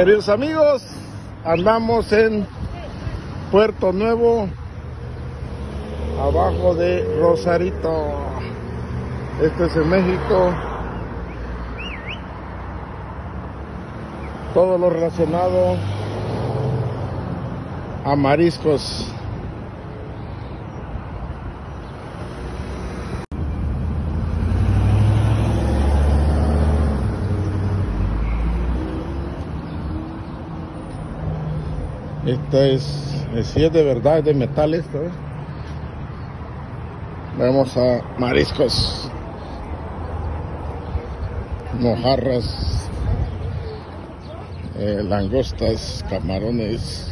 Queridos amigos, andamos en Puerto Nuevo, abajo de Rosarito. Este es en México. Todo lo relacionado a mariscos. Esta si es de verdad, es de metal esto, ¿eh? Vamos a mariscos, mojarras, langostas, camarones.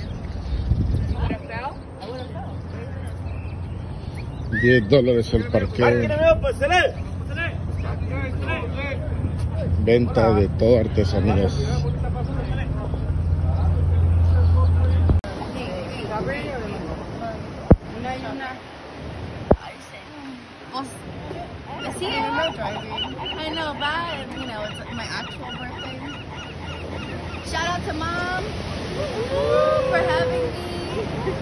$10 el parqueo. Venta de todo, artesanías. I know, but you know, it's my actual birthday. Shout out to Mom for having me.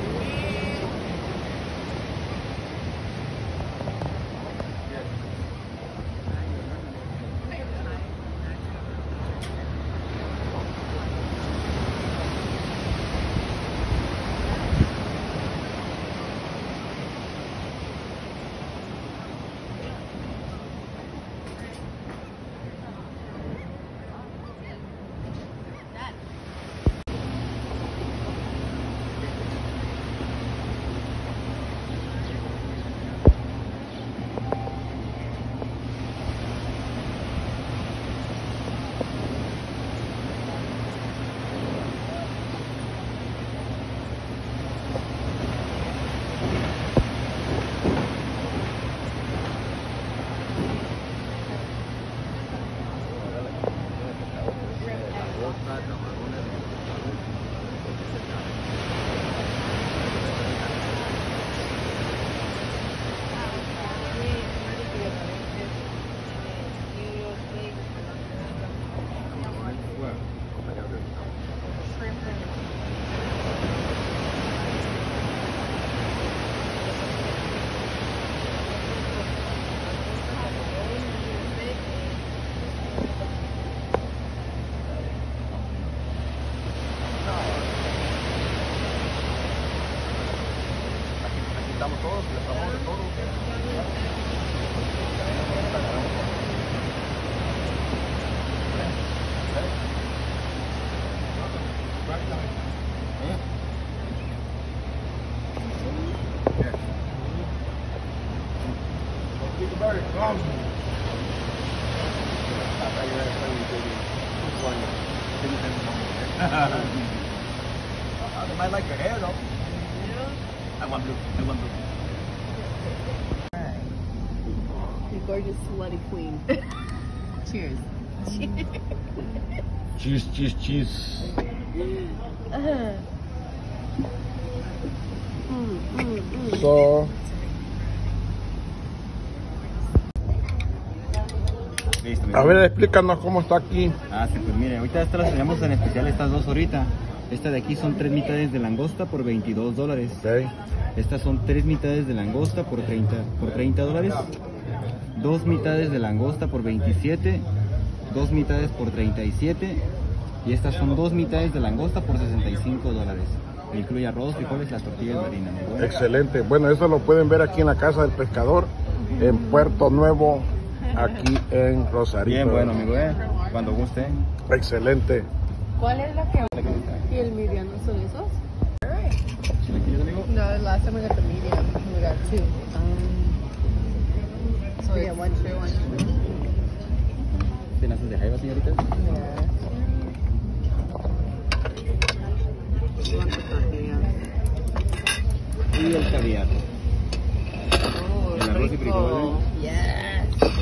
Todos, les amamos de todos. They might like your hair though. I want blue. I want blue. You gorgeous, slutty queen. Cheers. Cheese, cheese, cheese. So, a ver, explícanos cómo está aquí. Sí, pues mire, ahorita estas las tenemos en especial, estas dos ahorita. Esta de aquí son 3 mitades de langosta por $22. Okay. Estas son 3 mitades de langosta por $30. 2 mitades de langosta por 27. 2 mitades por 37. Y estas son 2 mitades de langosta por $65. Incluye arroz, frijoles y las tortillas de harina. ¿No? Excelente. Bueno, eso lo pueden ver aquí en la Casa del Pescador, en Puerto Nuevo, aquí en Rosarito. Bien, bueno, amigo, cuando guste. Excelente. ¿Cuál es la que? ¿Y el mediano son esos? No, the last time we got the medium, we got 2. So yeah, 1 true, 1 true. ¿Tenazas de jaiba, señorita? Y el caviar. Oh, El arroz y frijoles. Yes.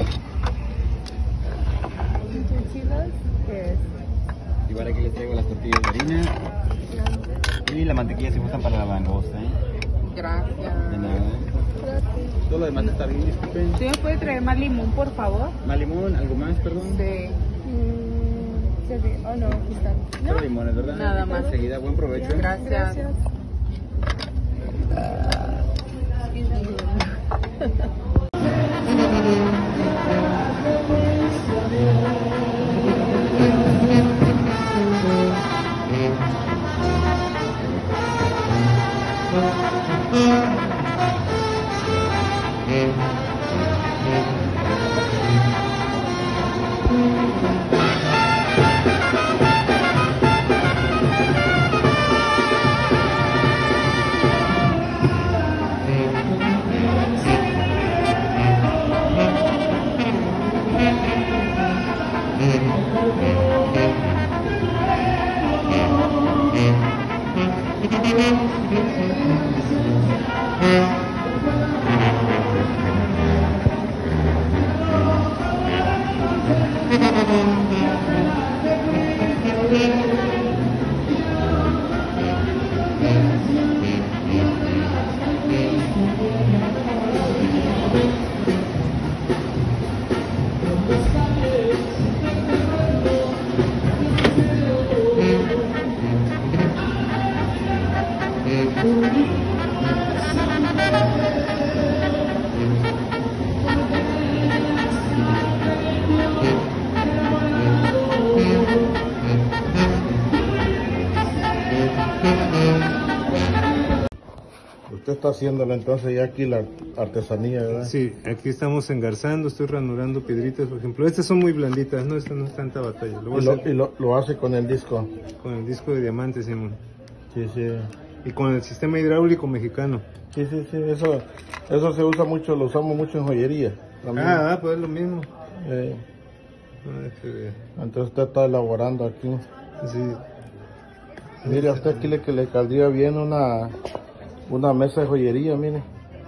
¿Tortillas? ¿Qué es? Igual aquí les traigo las tortillas de harina. Y la mantequilla si gustan para la langosta, Gracias. De nada. Todo lo demás está bien, disculpen. ¿Sí me puede traer más limón, por favor? ¿Más limón? ¿Algo más, perdón? Sí. Oh, no, aquí están. Solo limones, ¿verdad? Nada más. Enseguida, buen provecho. Gracias. Usted está haciéndolo entonces ya aquí la artesanía, ¿verdad? Sí, aquí estamos engarzando, estoy ranurando piedritas, por ejemplo. Estas son muy blanditas, ¿no? Esta no es tanta batalla. Lo voy a hacer Lo hace con el disco. con el disco de diamantes, Simón. Sí, sí. Y con el sistema hidráulico mexicano. Sí, sí, sí. Eso se usa mucho, lo usamos mucho en joyería. También. Pues es lo mismo. Eh, Este, entonces usted está elaborando aquí. sí. Mire, a usted aquí que le caldría bien una mesa de joyería, mire.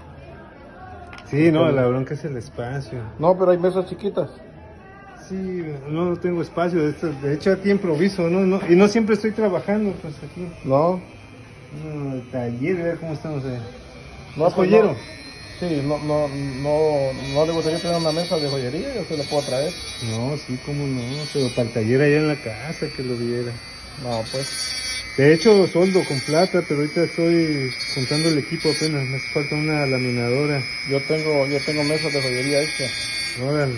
Sí, no, la bronca es el espacio. No, pero hay mesas chiquitas. Sí, no tengo espacio. De hecho, aquí improviso, ¿no? Y no siempre estoy trabajando, pues aquí. No, No, el taller, vea cómo estamos ahí. no, ¿Es pues joyero? no. Sí, no le gustaría tener una mesa de joyería, yo se la puedo traer. No, sí, cómo no, pero para el taller allá en la casa que lo viera. No, pues. De hecho, soldo con plata, pero ahorita estoy juntando el equipo apenas, me hace falta una laminadora. Yo tengo mesas de joyería hechas. Órale.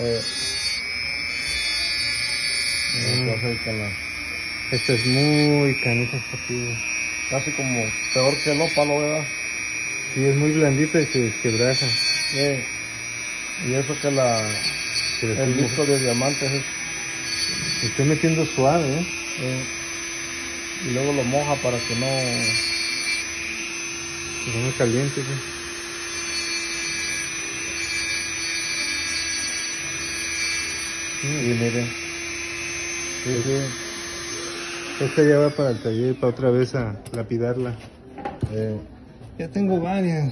Entonces, ahí con la- Esta es muy canija esta piedra. casi como peor que el ópalo, ¿verdad? Sí, es muy blandita y se desquebraja. Y eso que el disco de diamantes es, Se estoy metiendo suave, ¿eh? y luego lo moja para que no. Que no me caliente, ¿sí? Y miren. Sí, sí. Esta ya va para el taller, para otra vez a lapidarla. Ya tengo varias.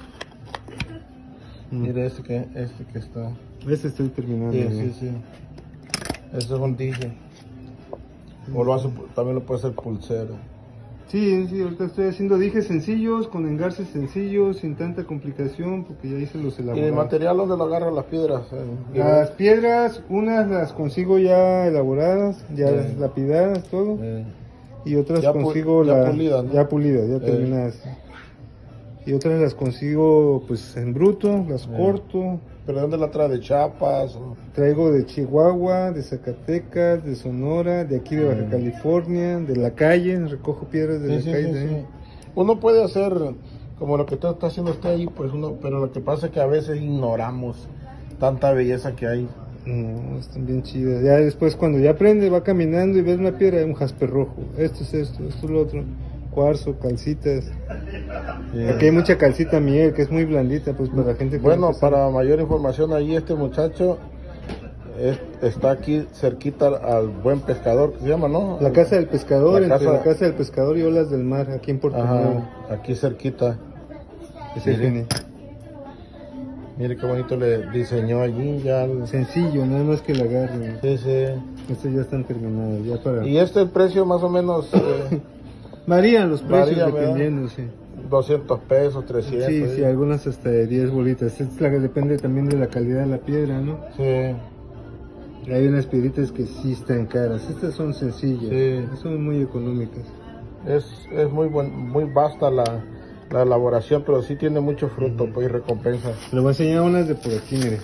Mire este que está. Este estoy terminando. Sí, ya. sí, sí. Eso es un dije. O también lo puede hacer pulsera. Sí, ahorita estoy haciendo dijes sencillos, con engarces sencillos, sin tanta complicación, porque ya hice los ¿Y el elaborados. material donde lo agarran las piedras? Las piedras, unas las consigo ya elaboradas, ya Sí. lapidadas, todo. Y otras Ya pu- consigo ya pulidas, ¿no? ya pulidas, ya terminadas. Y otras las consigo pues en bruto, las corto. ¿Pero dónde la trae? ¿De Chiapas? O? Traigo de Chihuahua, de Zacatecas, de Sonora, de aquí de Baja California, de la calle, recojo piedras de Sí, la sí, calle sí, también. sí. Uno puede hacer como lo que está haciendo usted ahí, pues pero lo que pasa es que a veces ignoramos tanta belleza que hay. No, están bien chidas. Ya después cuando ya aprende, va caminando y ves una piedra, un jaspe rojo. Esto es lo otro. Cuarzo, calcitas. Aquí hay mucha calcita miel, que es muy blandita, pues para la gente que Bueno, no sabe. para mayor información, ahí este muchacho está aquí cerquita al Buen Pescador, que se llama, ¿no? La casa del pescador, La entre casa- la casa del pescador y olas del mar, aquí en Puerto Nuevo. Ajá, aquí cerquita. Ese es Mire. Mire qué bonito le diseñó allí ya. sencillo, nada más que la agarren. Sí, sí. Estos ya están terminados, ya para... Y este el precio más o menos Varían los precios Varía, ¿verdad? dependiendo, sí. 200 pesos, 300. Sí, ¿eh? sí, algunas hasta de 10 bolitas. Es la que depende también de la calidad de la piedra, ¿no? Sí. Hay unas piedritas que sí están caras. Estas son sencillas, Sí. son muy económicas. Es muy vasta la elaboración, pero sí tiene mucho fruto, pues, y recompensa. Le voy a enseñar unas de por aquí, mire.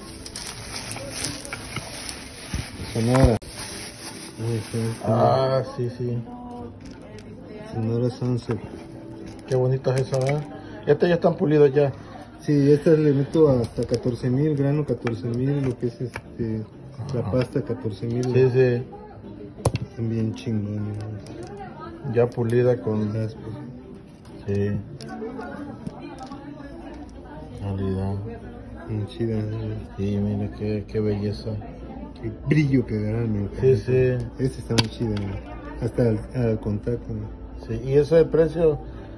Sonora. Ahí está. Sí. Sonora Sunset. Qué bonita es esa, ¿verdad? Estas ya están pulidas ya. Sí, estas le meto hasta 14,000, grano 14,000, lo que es la pasta 14,000. Sí. Están bien chingones. Ya pulida con... Sí. Calidad. Bien chida. Sí, mire qué belleza. Qué brillo que dará, me encanta. Sí. Este está muy chido, mira. Hasta al contacto, ¿no? Sí, y ese precio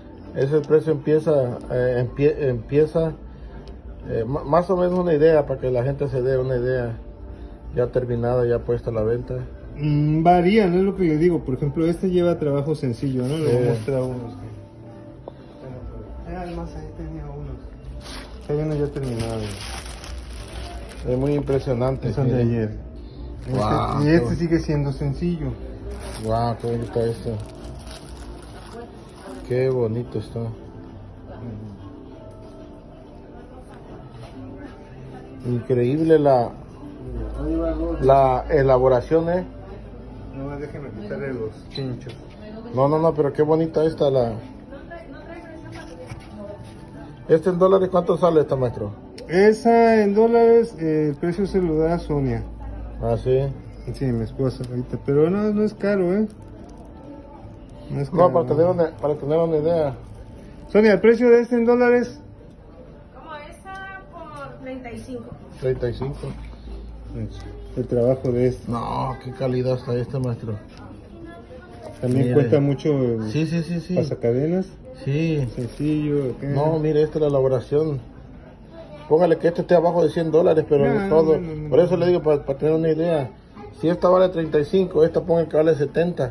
empieza más o menos una idea, para que la gente se dé una idea ya terminada, ya puesta a la venta. Varía, no es lo que le digo. Por ejemplo, este lleva trabajo sencillo, ¿no? Le voy a mostrar unos. Además ahí tenía unos. Hay uno ya terminado. Es muy impresionante. Son de ayer. Wow, y este sigue siendo sencillo. Wow, qué bonito esto. Qué bonito está. Increíble la elaboración, ¿eh? No, déjenme quitarle los chinchos. No, pero qué bonita esta ¿Este en dólares cuánto sale esta, maestro? Esa en dólares, el precio se lo da a Sonia. Ah, sí. Sí, mi esposa ahorita. Pero no es caro, ¿eh? No es No, caro. para tener una idea. Sonia, el precio de este en dólares. Como esa por 35. 35. El trabajo de este. No, qué calidad está este, maestro. También Mire. cuenta mucho el Sí. pasacadenas. Sí. Sencillo. Acá. No, mire, esta es la elaboración. Póngale que este esté abajo de 100 dólares, pero No, todo. no. Por eso le digo, para tener una idea. Si esta vale 35, esta ponga que vale 70.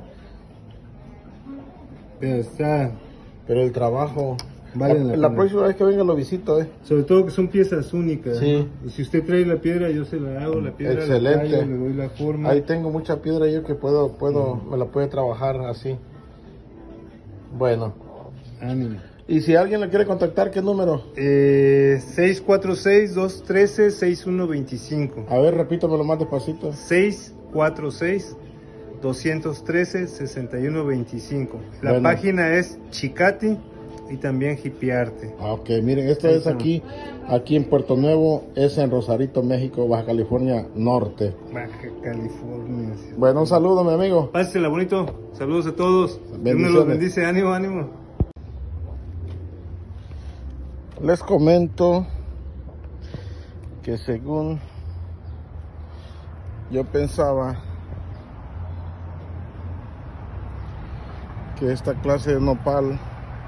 Pero está. Pero el trabajo. Vale la la pena. próxima vez que venga lo visito, Sobre todo que son piezas únicas. Sí. ¿No? Y si usted trae la piedra, yo se la hago. La piedra Excelente. la tallo, le doy la forma. Ahí tengo mucha piedra yo que me la puede trabajar así. Bueno. Ánimo. Y si alguien le quiere contactar, ¿qué número? 646-213-6125. A ver, repítamelo más despacito. 646-213-6125. La Bueno. página es Chicati y también Hipiarte. Ok, miren, esto es aquí en Puerto Nuevo, es en Rosarito, México, Baja California Norte. Baja California. Bueno, un saludo, mi amigo. Pásela bonito. Saludos a todos. Dios me Bendiciones. los bendice. Ánimo. Les comento que según yo pensaba que esta clase de nopal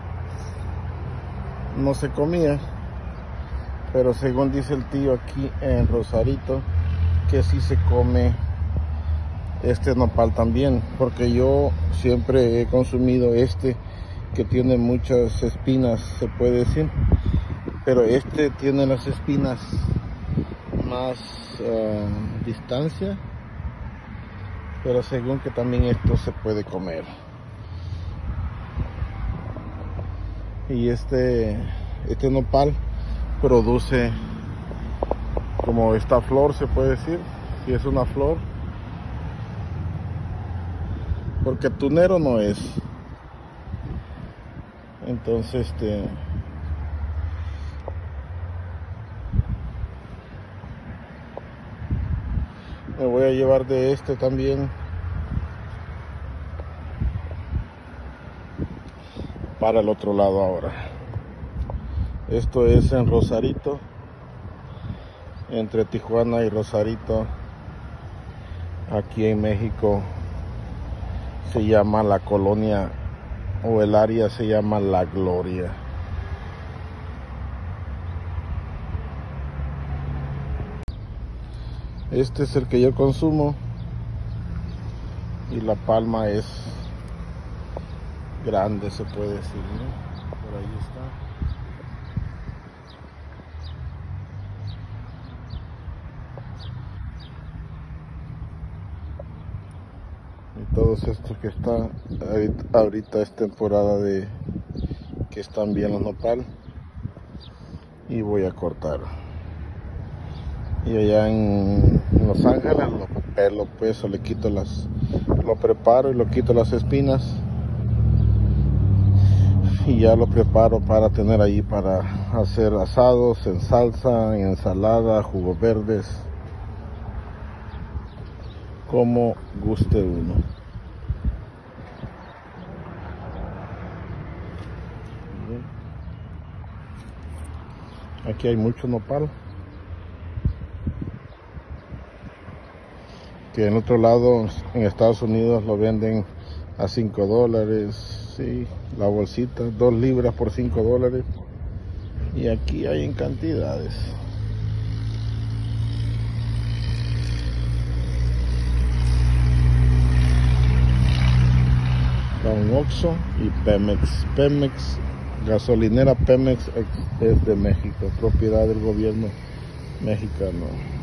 no se comía, pero según dice el tío aquí en Rosarito que sí se come este nopal también, porque yo siempre he consumido este que tiene muchas espinas, se puede decir, pero este tiene las espinas más distancia, pero según que también esto se puede comer. Y este nopal produce como esta flor, se puede decir, si es una flor, porque tunero no es. Entonces me voy a llevar de este también para el otro lado ahora. Esto es en Rosarito, entre Tijuana y Rosarito, aquí en México. Se llama la colonia, o el área se llama La Gloria. Este es el que yo consumo y la palma es grande, se puede decir, ¿no? Por ahí está. todos estos que están ahorita es temporada de que están bien los nopal, y voy a cortar. Y allá en Los Ángeles lo pelo, pues, o le quito lo preparo y lo quito las espinas, y ya lo preparo para tener ahí para hacer asados, en salsa, en ensalada, jugos verdes, como guste uno. Aquí hay mucho nopal, que en otro lado, en Estados Unidos, lo venden a $5, sí, la bolsita, 2 libras por $5, y aquí hay en cantidades. Don Oxxo y Pemex, gasolinera Pemex es de México, propiedad del gobierno mexicano.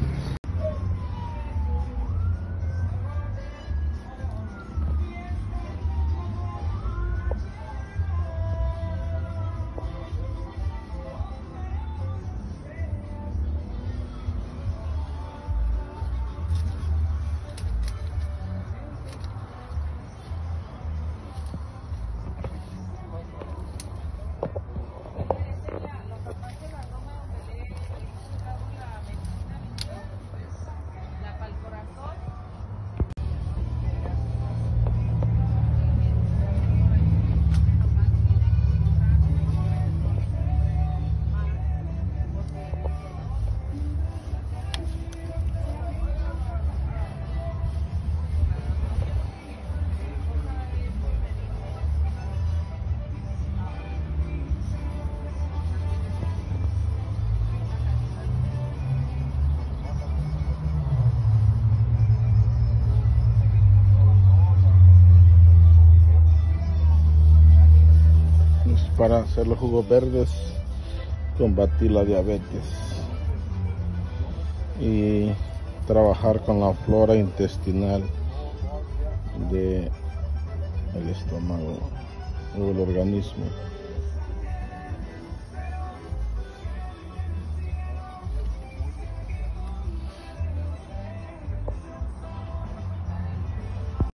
Para hacer los jugos verdes, combatir la diabetes y trabajar con la flora intestinal del estómago o el organismo.